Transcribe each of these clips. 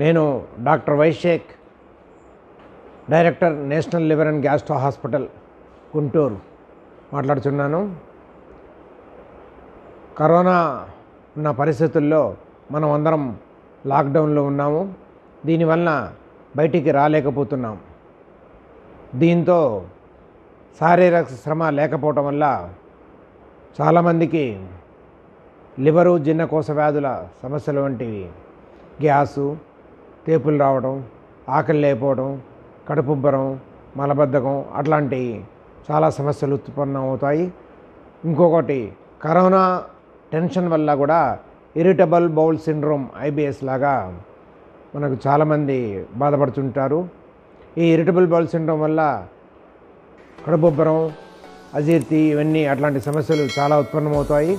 నేను doctor Vaishakh, director national liver and gastro hospital Guntur మాట్లాడుతున్నాను. Corona ఉన్న పరిస్థితుల్లో మనం అందరం లాక్డౌన్లో ఉన్నాము. దీనివల్ల బయటికి రాలేకపోతున్నాం. దీంతో శారీరక శ్రమ లేకపోవటం వల్ల చాలామందికి లివరు, జీర్ణకోశ వ్యాధుల సమస్యలు వంటివి, గ్యాసు, తేపులు రావడం, ఆకలి లేకపోవడం, కడుపుబ్బరం, మలబద్ధకం అట్లాంటి చాలా సమస్యలు ఉత్పన్నం అవుతాయి. ఇంకొకటి, కరోనా టెన్షన్ వల్ల కూడా ఇరిటబుల్ బౌల్ సిండ్రోమ్ IBS లాగా మనకు చాలామంది బాధపడుతుంటారు. ఈ ఇరిటబుల్ బౌల్ సిండ్రోమ్ వల్ల కడుపుబ్బరం, అజీర్తి ఇవన్నీ అట్లాంటి సమస్యలు చాలా ఉత్పన్నమవుతాయి.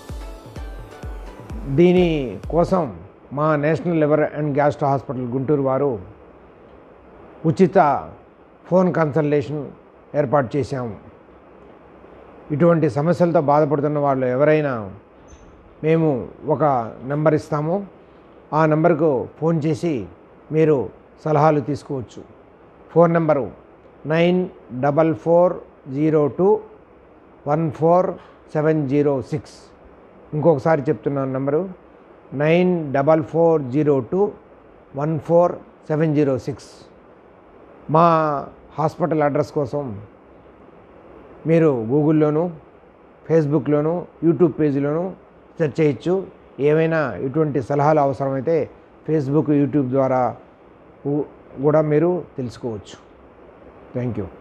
దీని కోసం మా national liver and gastro hospital Guntur వారు ఉచిత ఫోన్ కన్సల్టేషన్ ఏర్పాటు చేశాము. ఇటువంటి సమస్యలతో బాధపడుతున్న వాళ్ళు ఎవరైనా మేము ఒక నెంబర్ ఇస్తాము. ఆ నెంబర్కు ఫోన్ చేసి మీరు సలహాలు తీసుకోవచ్చు. Phone number 9440214706. ఇంకొకసారి చెప్తున్నాను నెంబరు 9440214706. మా హాస్పిటల్ అడ్రస్ కోసం మీరు గూగుల్లోను, ఫేస్బుక్లోను, యూట్యూబ్ పేజీలోను సెర్చ్ చేయొచ్చు. ఏమైనా ఇటువంటి సలహాలు అవసరమైతే ఫేస్బుక్, యూట్యూబ్ ద్వారా కూడా మీరు తెలుసుకోవచ్చు. Thank you.